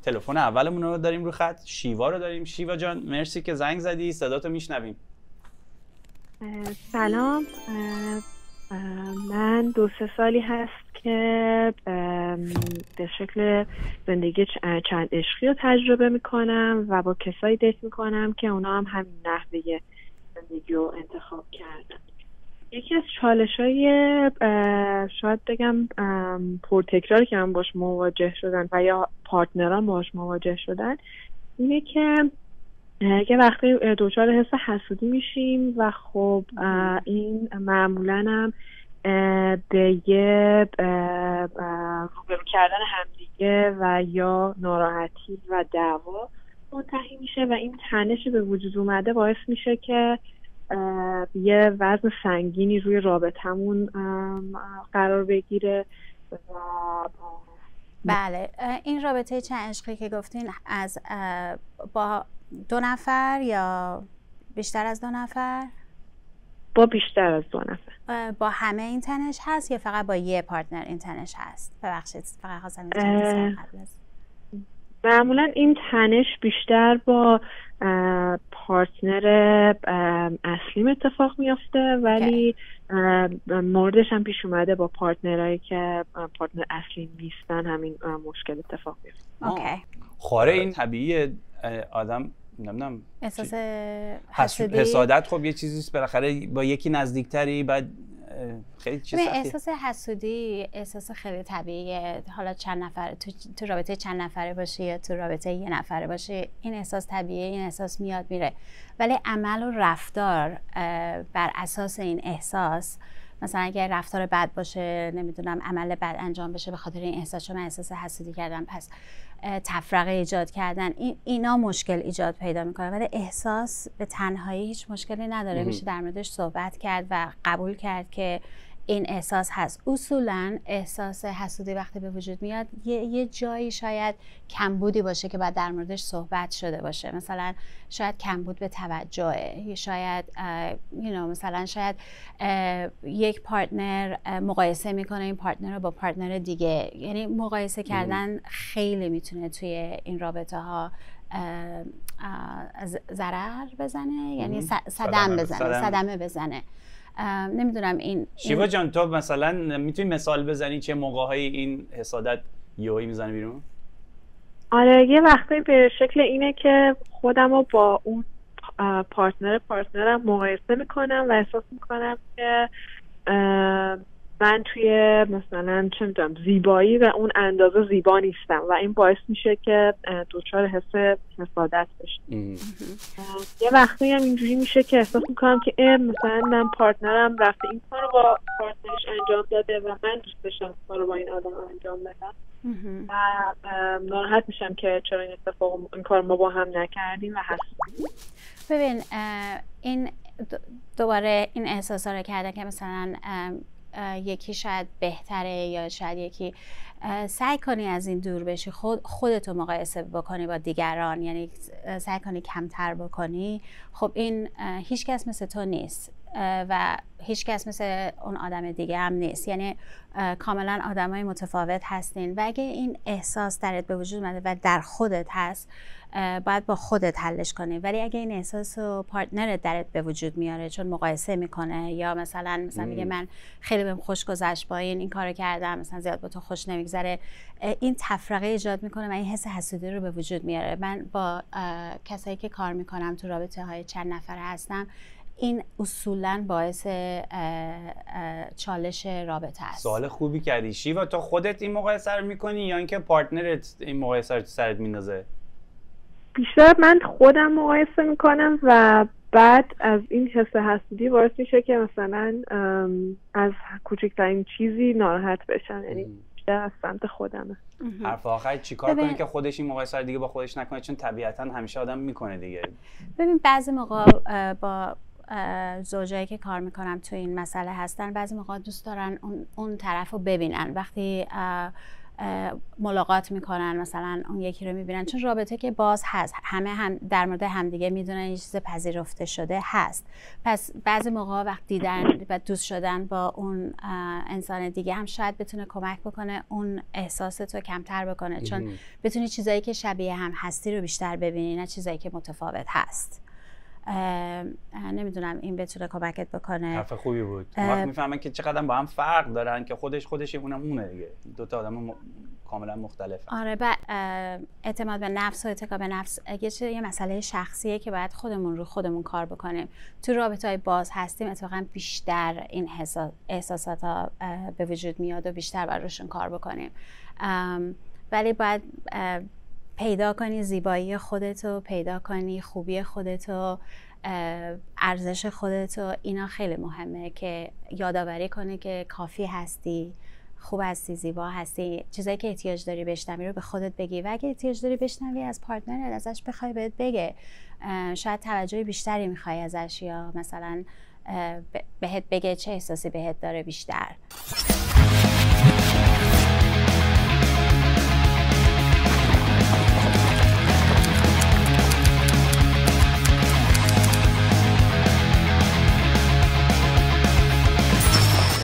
تلفن اولمون رو داریم رو خط، شیوا رو داریم. شیوا جان مرسی که زنگ زدی، صداتو میشنویم. سلام، من 2-3 سالی هست که به شکل زندگی چند عشقی رو تجربه میکنم و با کسایی دیت میکنم که اونا هم همین نحوه زندگی رو انتخاب کردن. یکی از چالش‌های شاید بگم پرتکراری که من باش مواجه شدن و یا پارتنران باش مواجه شدن اینه که یه وقتی دچار حس حسودی میشیم و خب این معمولاً هم به یه روبرو کردن همدیگه و یا ناراحتی و دعوا منتهی میشه و این تنش به وجود اومده باعث میشه که یه وزن سنگینی روی رابطمون قرار بگیره. و بله، این رابطه چند عشقی که گفتین از با 2 نفر یا بیشتر از 2 نفر؟ با بیشتر از 2 نفر. با همه این تنش هست یا فقط با یه پارتنر این تنش هست؟ ببخشید فقط خواستم معمولا این تنش بیشتر با پارتنر اصلیم اتفاق میافته، ولی موردش هم پیش اومده با پارتنرهایی که پارتنر اصلی نیستن همین مشکل اتفاق میفته. خواره این طبیعیه، آدم نمیدونم احساس حسادت خب یه چیزیست بالاخره، با یکی نزدیکتری بعد خیلی چیز سختیه. احساس حسودی احساس خیلی طبیعیه، حالا چند نفر تو رابطه چند نفره باشی یا تو رابطه یه نفره باشی، این احساس طبیعیه، این احساس میاد میره. ولی عمل و رفتار بر اساس این احساس، مثلا اگه رفتار بد باشه، نمیدونم عمل بد انجام بشه به خاطر این احساس، چون من احساس حسودی کردم پس تفرقه ایجاد کردن، اینا مشکل ایجاد پیدا میکنه. ولی احساس به تنهایی هیچ مشکلی نداره، میشه در موردش صحبت کرد و قبول کرد که این احساس هست. اصولا احساس حسودی وقتی به وجود میاد یه جایی شاید کمبودی باشه که بعد در موردش صحبت شده باشه، مثلا شاید کمبود به توجهه، شاید مثلا شاید یک پارتنر مقایسه میکنه این پارتنر رو با پارتنر دیگه، یعنی مقایسه کردن خیلی میتونه توی این رابطه ها ضرر بزنه، یعنی صدمه بزنه. نمیدونم این شیوا جان تو مثلا میتونی مثال بزنی چه موقع‌هایی این حسادت یهویی میزنه بیرون؟ آره، یه وقتی به شکل اینه که خودم رو با اون پارتنرم مقایسه میکنم و احساس میکنم که من توی مثلا چه میدونم زیبایی و اون اندازه زیبا نیستم و این باعث میشه که دچار حس حسادت بشم. یه وقتی هم اینجوری میشه که احساس میکنم که مثلا من پارتنرم رفته این کارو با پارتنرش انجام داده و من دوست داشتم کارو با این آدم انجام بدم و ناراحت میشم که چرا این کار ما با هم نکردیم و حسودی. ببین این دوباره این احساسا رو کرده که مثلا یکی شاید بهتره یا شاید یکی، سعی کنی از این دور بشی، خودتو مقایسه بکنی با دیگران، یعنی سعی کنی کمتر بکنی. خب این هیچ کس مثل تو نیست و هیچ کس مثل اون آدم دیگه هم نیست، یعنی کاملا آدمای متفاوت هستین و اگه این احساس درت به وجود اومده و در خودت هست باید با خودت حلش کنی. ولی اگه این احساس و پارتنرت درت به وجود میاره چون مقایسه میکنه یا مثلا میگه من خیلی بهم خوش گذشت با این کارو کردم، مثلا زیاد با تو خوش نمیگذره، این تفرقه ایجاد میکنه و این حس حسودی رو به وجود میاره. من با کسایی که کار میکنم تو رابطه های چند نفره هستم، این اصولاً باعث چالش رابطه است. سوال خوبی کردی شیوا، تو خودت این مقایسه رو میکنی یا اینکه پارتنرت این مقایسه رو تو سرت میندازه؟ بیشتر من خودم مقایسه میکنم و بعد از این حس حسودی باعث میشه که مثلا از کوچکترین چیزی ناراحت بشن، یعنی بیشتر از سمت خودمه. حرف آخر چیکار کنه که خودش این مقایسه رو دیگه با خودش نکنه، چون طبیعتا همیشه آدم میکنه دیگه. ببین بعضی موقع با زوجایی که کار میکنم تو این مسئله هستن، بعضی موقع دوست دارن اون طرف رو ببینن. وقتی ملاقات میکنن، مثلا اون یکی رو میبینن، چون رابطه که باز هست، همه هم در مورد همدیگه میدونن یه چیز پذیرفته شده هست. پس بعضی موقع وقت دیدن و دوست شدن با اون انسان دیگه هم شاید بتونه کمک بکنه اون احساستو کمتر بکنه، چون بتونی چیزایی که شبیه هم هستی رو بیشتر ببینی، نه چیزایی که متفاوت هست. نمیدونم این بتونه کمکت بکنه. حرف خوبی بود. وقتی میفهمن که چقدر با هم فرق دارن که خودش اونه دیگه، دو تا آدم کاملا مختلفن. آره، اعتماد به نفس و اتکا به نفس یه مسئله شخصیه که باید خودمون رو خودمون کار بکنیم. تو رابطه‌های باز هستیم اتفاقا بیشتر این احساسات ها به وجود میاد و بیشتر باید روشون کار بکنیم. ولی باید پیدا کنی زیبایی خودتو، پیدا کنی خوبی خودتو، ارزش خودتو. اینا خیلی مهمه که یادآوری کنی که کافی هستی، خوب هستی، زیبا هستی. چیزایی که احتیاج داری بشنوی رو به خودت بگی و اگه احتیاج داری بشنوی از پارتنرت ازش بخوای بهت بگه. شاید توجه بیشتری میخوای ازش، یا مثلا بهت بگه چه احساسی بهت داره بیشتر.